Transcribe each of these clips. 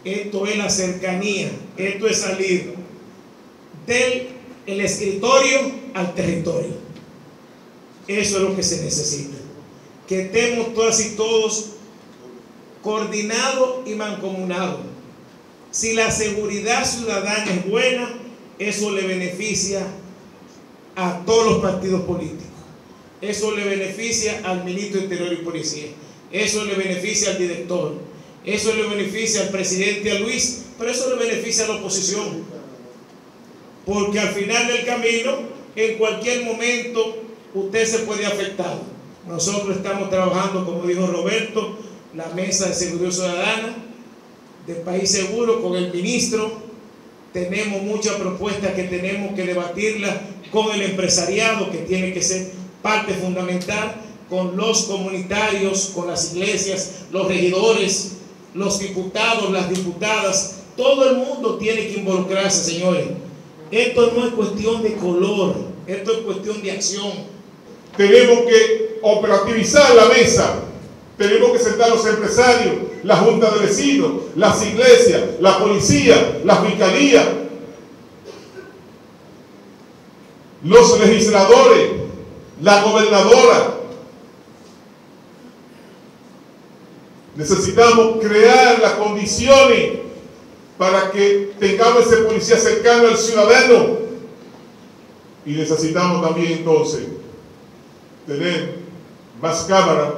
esto es la cercanía, esto es salir del escritorio al territorio. Eso es lo que se necesita, que estemos todas y todos coordinados y mancomunados. Si la seguridad ciudadana es buena, eso le beneficia a todos los partidos políticos. Eso le beneficia al ministro de Interior y Policía. Eso le beneficia al director. Eso le beneficia al presidente, a Luis, pero eso le beneficia a la oposición. Porque al final del camino, en cualquier momento, usted se puede afectar. Nosotros estamos trabajando, como dijo Roberto, la Mesa de Seguridad Ciudadana, de País Seguro, con el ministro. Tenemos muchas propuestas que tenemos que debatirlas con el empresariado, que tiene que ser parte fundamental, con los comunitarios, con las iglesias, los regidores, los diputados, las diputadas. Todo el mundo tiene que involucrarse, señores. Esto no es cuestión de color, esto es cuestión de acción. Tenemos que operativizar la mesa, tenemos que sentar a los empresarios, la junta de vecinos, las iglesias, la policía, la fiscalía, los legisladores, la gobernadora. Necesitamos crear las condiciones para que tengamos ese policía cercano al ciudadano. Y necesitamos también entonces tener más cámaras,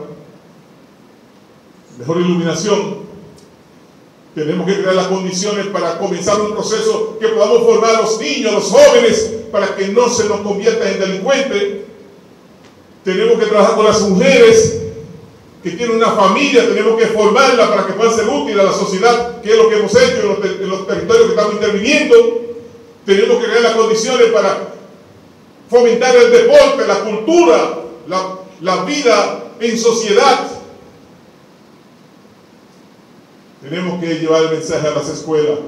mejor iluminación. Tenemos que crear las condiciones para comenzar un proceso que podamos formar a los niños, a los jóvenes, para que no se nos conviertan en delincuentes. Tenemos que trabajar con las mujeres que tienen una familia, tenemos que formarla para que puedan ser útiles a la sociedad, que es lo que hemos hecho en los territorios que estamos interviniendo. Tenemos que crear las condiciones para fomentar el deporte, la cultura, la vida en sociedad. Tenemos que llevar el mensaje a las escuelas.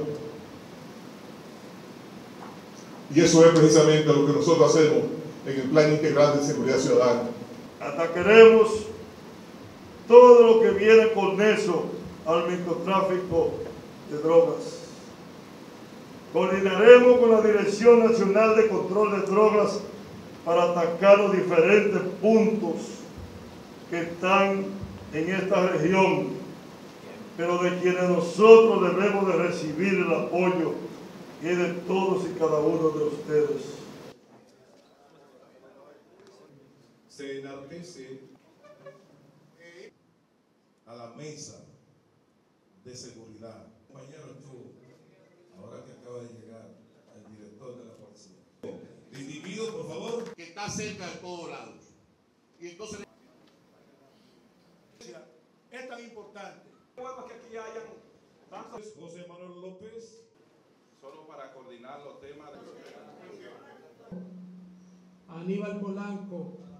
Y eso es precisamente lo que nosotros hacemos en el Plan Integral de Seguridad Ciudadana. Atacaremos todo lo que viene con eso al microtráfico de drogas. Coordinaremos con la Dirección Nacional de Control de Drogas para atacar los diferentes puntos que están en esta región, pero de quienes nosotros debemos de recibir el apoyo y de todos y cada uno de ustedes. Se enaltece a la mesa de seguridad. Compañero, tú, ahora que acaba de llegar el director de la policía. Individuo, por favor, que está cerca de todos lados. Y entonces es tan importante. Bueno, que aquí hayan tantos. José Manuel López. Solo para coordinar los temas de... Aníbal Polanco.